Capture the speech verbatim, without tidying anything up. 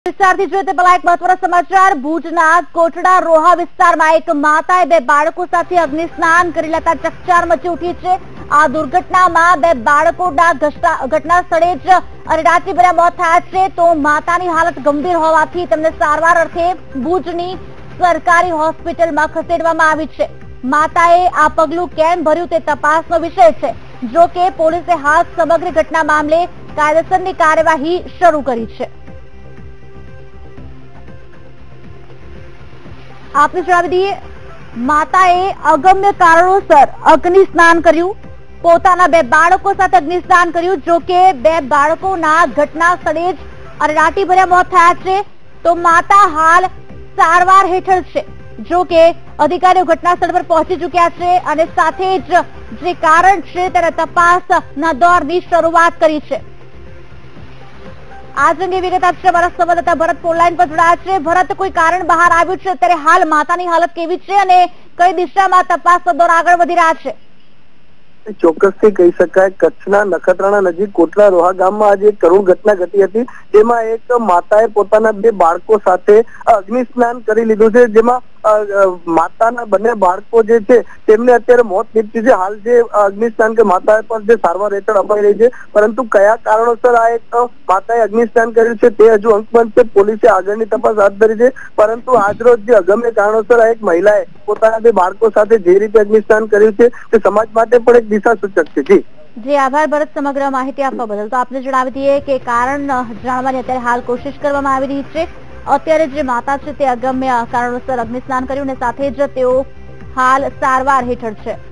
વિસ્તારથી જોઈએ તે પહેલા એક મહત્વના સમાચાર ભુજના કોટડા રોહા વિસ્તારમાં એક માતાએ બે બાળકો સાથે અગ્નિ સ્નાન કરી લેતા ચકચાર મચી ઉઠી છે। આ દુર્ઘટનામાં બે બાળકોના ઘટના સ્થળે જ અરેરાટીભર્યા મોત થયા છે, તો માતાની હાલત ગંભીર હોવાથી તેમને સારવાર અર્થે ભુજની સરકારી હોસ્પિટલમાં ખસેડવામાં આવી છે। માતાએ આ પગલું કેમ ભર્યું તે તપાસનો વિષય છે। જો કે પોલીસે હાલ સમગ્ર ઘટના મામલે કાયદેસરની કાર્યવાહી શરૂ કરી છે। आपने जणावी दीए माताए अगम्य कारणोसर अग्नि स्नान कर्યું, પોતાના બે બાળકો સાથે અગ્નિ સ્નાન કર્યું। જો કે બે બાળકોના ઘટના સ્થળે જ અરેરાટીભર્યા મોત થયા છે, તો માતા હાલ સારવાર હેઠળ છે। જો કે અધિકારીઓ ઘટના સ્થળ પર પહોંચી ચૂક્યા છે અને સાથે જ જે કારણ છે તેના તપાસના દોરની શરૂઆત કરી છે। आज अंगे विगत आपसे हमारा संवाददाता भरत फोनलाइन पर जोड़ाया है। भरत, कोई कारण बहार आव्યું છે? અત્યારે હાલ માતાની હાલત કેવી છે અને કઈ દિશામાં તપાસનો દોર આગળ વધી રહ્યા છે? ચોક્કસથી કહી શકાય, કચ્છના નખત્રાણા નજીક કોટડા રોહા ગામમાં આજે એક કરુણ ઘટના ઘટી હતી, જેમાં એક માતાએ પોતાના બે બાળકો સાથે અગ્નિ સ્નાન કરી લીધું છે, જેમાં માતાના બંને બાળકો જે છે તેમને અત્યારે મોત નીપજ્યું છે। હાલ જે અગ્નિ સ્નાન કે માતા પર જે સારવાર હેઠળ અપાઈ રહી છે, પરંતુ કયા કારણોસર આ એક માતાએ અગ્નિ સ્નાન કર્યું છે તે હજુ અંકબંધ છે। પોલીસે આગળની તપાસ હાથ ધરી છે, પરંતુ આજરોજ જે અગમ્ય કારણોસર આ એક મહિલાએ પોતાના બે બાળકો સાથે જે રીતે અગ્નિ સ્નાન કર્યું છે તે સમાજ માટે પણ એક દિશા સૂચક છે। જી જી આભાર ભરત, સમગ્ર માહિતી આપવા બદલ। તો આપને જણાવી દઈએ કે કારણ જાણવાની અત્યારે હાલ કોશિશ કરવામાં આવી રહી છે। અત્યારે જે માતા છે તે અગમ્ય કારણોસર અગ્નિ સ્નાન કર્યું અને સાથે જ તેઓ હાલ સારવાર હેઠળ છે।